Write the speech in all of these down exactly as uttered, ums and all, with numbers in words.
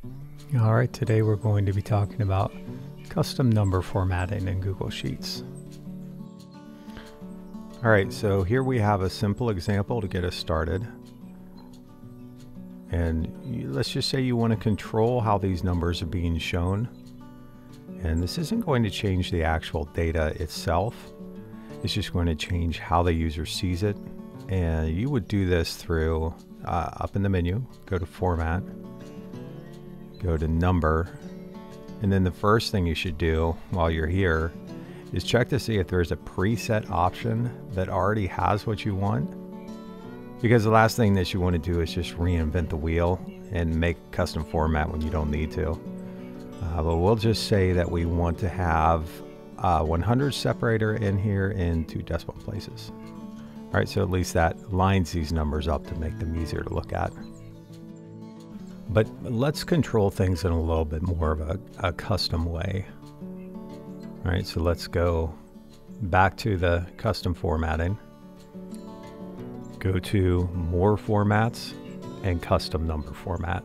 All right, today we're going to be talking about custom number formatting in Google Sheets. All right, so here we have a simple example to get us started. And you, let's just say you want to control how these numbers are being shown. And this isn't going to change the actual data itself. It's just going to change how the user sees it. And you would do this through uh, up in the menu, go to Format, go to Number, and then the first thing you should do while you're here is check to see if there's a preset option that already has what you want. Because the last thing that you want to do is just reinvent the wheel and make custom format when you don't need to. Uh, but we'll just say that we want to have a one hundred separator in here in two decimal places. All right, so at least that lines these numbers up to make them easier to look at. But let's control things in a little bit more of a, a custom way. All right, so let's go back to the custom formatting. Go to More Formats and Custom Number Format.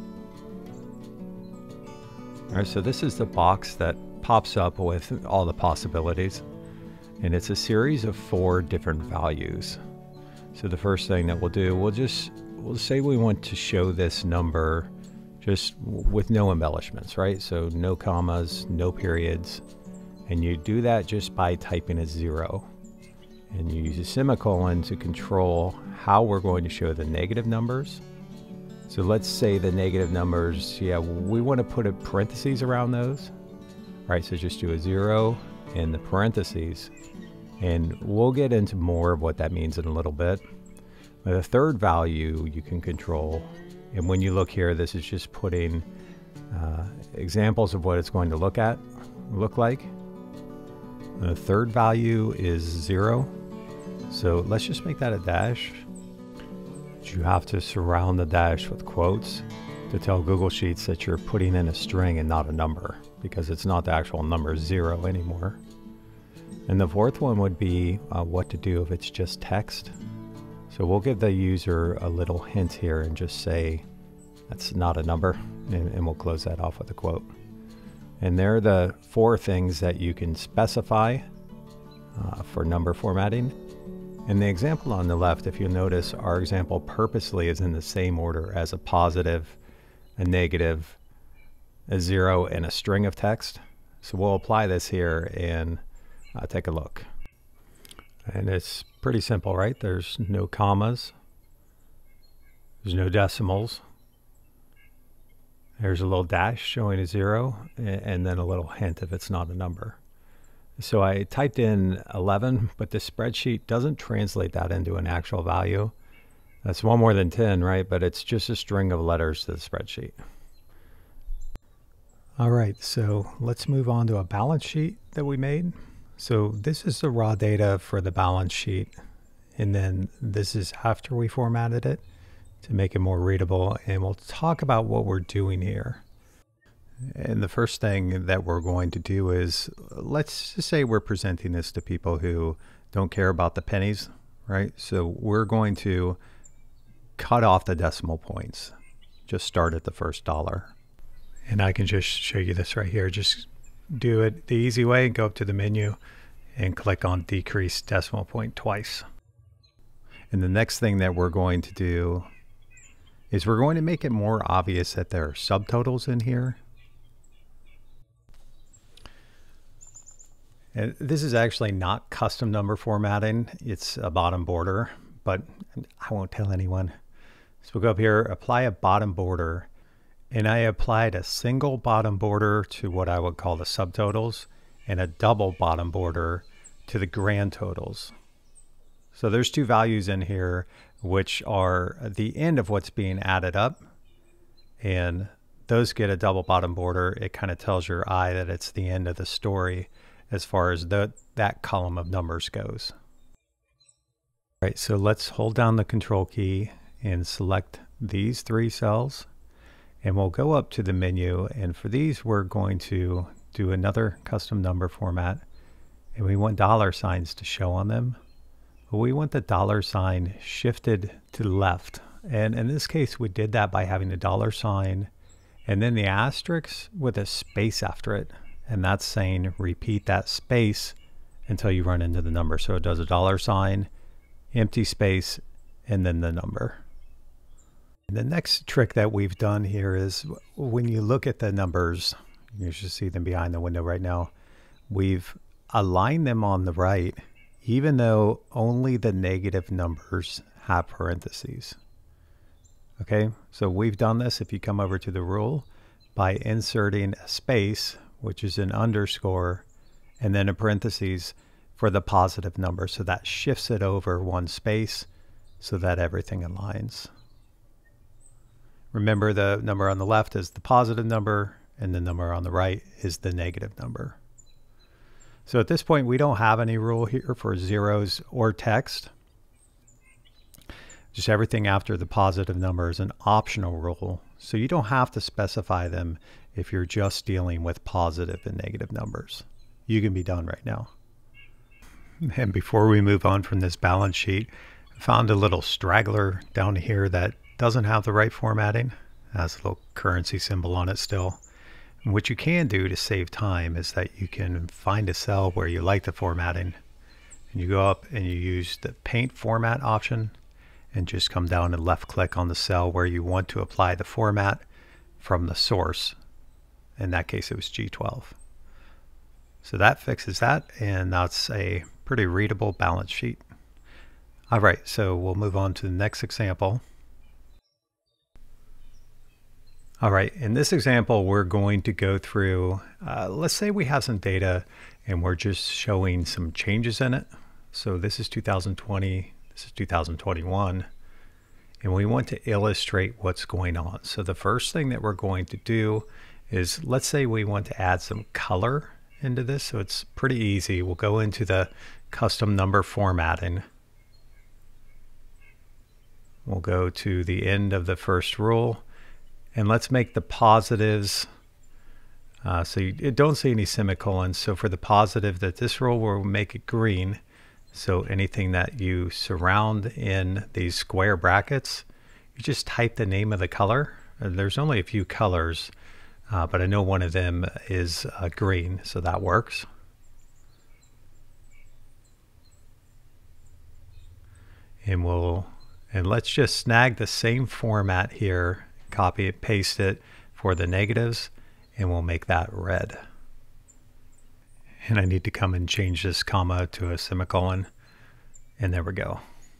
All right, so this is the box that pops up with all the possibilities. And it's a series of four different values. So the first thing that we'll do, we'll just we'll say we want to show this number just with no embellishments, right? So no commas, no periods. And you do that just by typing a zero. And you use a semicolon to control how we're going to show the negative numbers. So let's say the negative numbers, yeah, we want to put a parentheses around those. All right, so just do a zero in the parentheses. And we'll get into more of what that means in a little bit. But the third value you can control, and when you look here, this is just putting uh, examples of what it's going to look at, look like. The third value is zero. So let's just make that a dash. You have to surround the dash with quotes to tell Google Sheets that you're putting in a string and not a number, because it's not the actual number zero anymore. And the fourth one would be uh, what to do if it's just text. So we'll give the user a little hint here and just say that's not a number, and, and we'll close that off with a quote. And there are the four things that you can specify uh, for number formatting. And the example on the left, if you'll notice, our example purposely is in the same order as a positive, a negative, a zero, and a string of text. So we'll apply this here and uh, take a look. And it's pretty simple, right? There's no commas. There's no decimals. There's a little dash showing a zero, and then a little hint if it's not a number. So I typed in eleven, but the spreadsheet doesn't translate that into an actual value. That's one more than ten, right? But it's just a string of letters to the spreadsheet. All right, so let's move on to a balance sheet that we made. So this is the raw data for the balance sheet. And then this is after we formatted it to make it more readable. And we'll talk about what we're doing here. And the first thing that we're going to do is, let's just say we're presenting this to people who don't care about the pennies, right? So we're going to cut off the decimal points. Just start at the first dollar. And I can just show you this right here. Just do it the easy way and go up to the menu and click on decrease decimal point twice. And the next thing that we're going to do is we're going to make it more obvious that there are subtotals in here. And this is actually not custom number formatting. It's a bottom border, but I won't tell anyone. So we'll go up here, apply a bottom border. And I applied a single bottom border to what I would call the subtotals and a double bottom border to the grand totals. So there's two values in here, which are the end of what's being added up. And those get a double bottom border. It kind of tells your eye that it's the end of the story as far as the, that column of numbers goes. All right, so let's hold down the control key and select these three cells. And we'll go up to the menu, and for these we're going to do another custom number format, and we want dollar signs to show on them. But we want the dollar sign shifted to the left. And in this case, we did that by having a dollar sign and then the asterisk with a space after it. And that's saying repeat that space until you run into the number. So it does a dollar sign, empty space, and then the number. And the next trick that we've done here is when you look at the numbers, you should see them behind the window right now. We've aligned them on the right, even though only the negative numbers have parentheses. Okay, so we've done this, if you come over to the rule, by inserting a space, which is an underscore, and then a parentheses for the positive number. So that shifts it over one space so that everything aligns. Remember, the number on the left is the positive number, and the number on the right is the negative number. So at this point, we don't have any rule here for zeros or text. Just everything after the positive number is an optional rule. So you don't have to specify them if you're just dealing with positive and negative numbers. You can be done right now. And before we move on from this balance sheet, I found a little straggler down here that doesn't have the right formatting. It has a little currency symbol on it still. And what you can do to save time is that you can find a cell where you like the formatting, and you go up and you use the paint format option and just come down and left click on the cell where you want to apply the format from the source. In that case, it was G twelve. So that fixes that, and that's a pretty readable balance sheet. All right, so we'll move on to the next example. All right, in this example, we're going to go through, uh, let's say we have some data and we're just showing some changes in it. So this is two thousand twenty, this is two thousand twenty-one, and we want to illustrate what's going on. So the first thing that we're going to do is, let's say we want to add some color into this. So it's pretty easy. We'll go into the custom number formatting. We'll go to the end of the first rule, and let's make the positives, uh, so you don't see any semicolons. So for the positive, that this rule will make it green. So anything that you surround in these square brackets, you just type the name of the color. And there's only a few colors, uh, but I know one of them is uh, green, so that works. And we'll, and let's just snag the same format here, copy it, paste it for the negatives, and we'll make that red. And I need to come and change this comma to a semicolon, and there we go.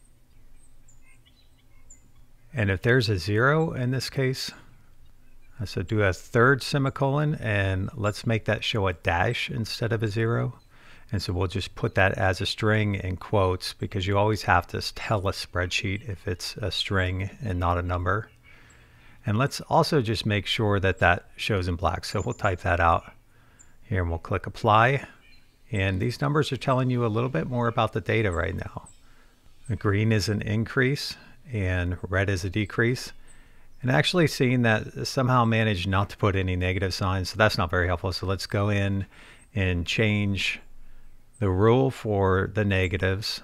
And if there's a zero in this case, so do a third semicolon, and let's make that show a dash instead of a zero. And so we'll just put that as a string in quotes, because you always have to tell a spreadsheet if it's a string and not a number. And let's also just make sure that that shows in black. So we'll type that out here, and we'll click apply. And these numbers are telling you a little bit more about the data right now. The green is an increase and red is a decrease. And actually seeing that somehow managed not to put any negative signs, so that's not very helpful. So let's go in and change the rule for the negatives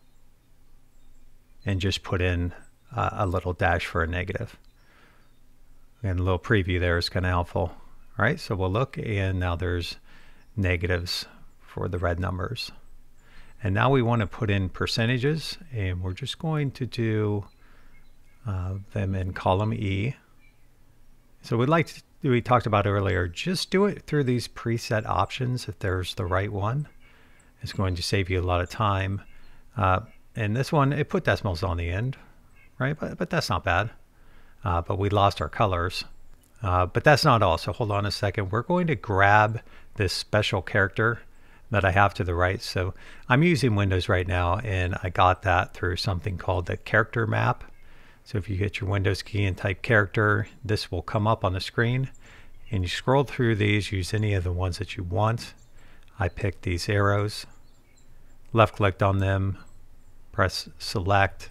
and just put in uh, a little dash for a negative. And a little preview there is kind of helpful. All right, so we'll look, and now there's negatives for the red numbers. And now we want to put in percentages, and we're just going to do uh, them in column E. So we'd like to, we talked about earlier, just do it through these preset options if there's the right one. It's going to save you a lot of time. Uh, and this one, it put decimals on the end, right? But, but that's not bad. Uh, but we lost our colors. Uh, but that's not all. So hold on a second. We're going to grab this special character that I have to the right. So I'm using Windows right now, and I got that through something called the character map. So if you hit your Windows key and type character, this will come up on the screen, and you scroll through these, use any of the ones that you want. I picked these arrows, left clicked on them, press select,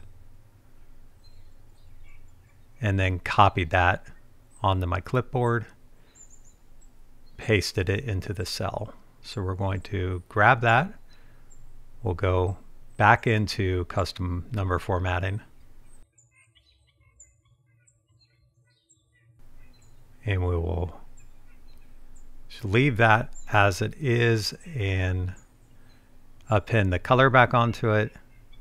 and then copied that onto my clipboard, pasted it into the cell. So we're going to grab that. We'll go back into custom number formatting. and we will just leave that as it is and append the color back onto it.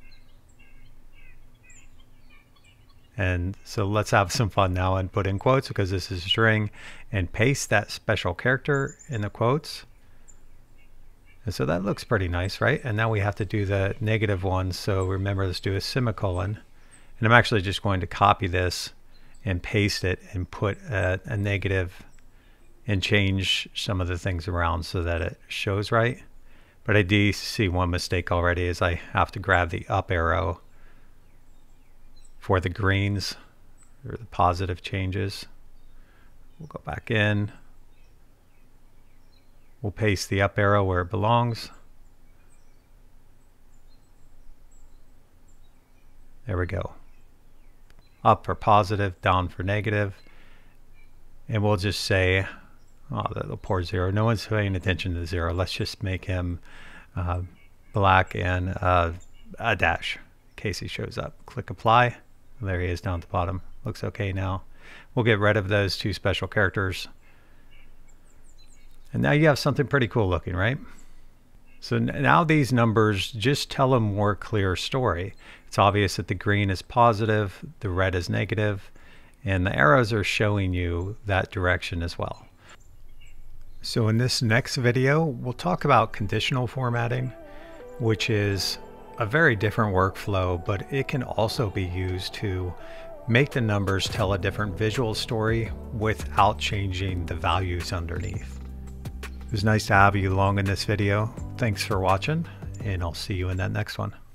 And so let's have some fun now and put in quotes, because this is a string, and paste that special character in the quotes. And so that looks pretty nice, right? And now we have to do the negative one. So remember, let's do a semicolon. And I'm actually just going to copy this and paste it and put a, a negative and change some of the things around so that it shows right. But I do see one mistake already, is I have to grab the up arrow for the greens or the positive changes. We'll go back in. We'll paste the up arrow where it belongs. There we go. Up for positive, down for negative. And we'll just say, oh, the poor zero. No one's paying attention to the zero. Let's just make him uh, black and uh, a dash in case he shows up. Click apply. There he is down at the bottom. Looks okay now. We'll get rid of those two special characters. And now you have something pretty cool looking, right? So now these numbers just tell a more clear story. It's obvious that the green is positive, the red is negative, and the arrows are showing you that direction as well. So in this next video, we'll talk about conditional formatting, which is a very different workflow, but it can also be used to make the numbers tell a different visual story without changing the values underneath. It was nice to have you along in this video. Thanks for watching, and I'll see you in that next one.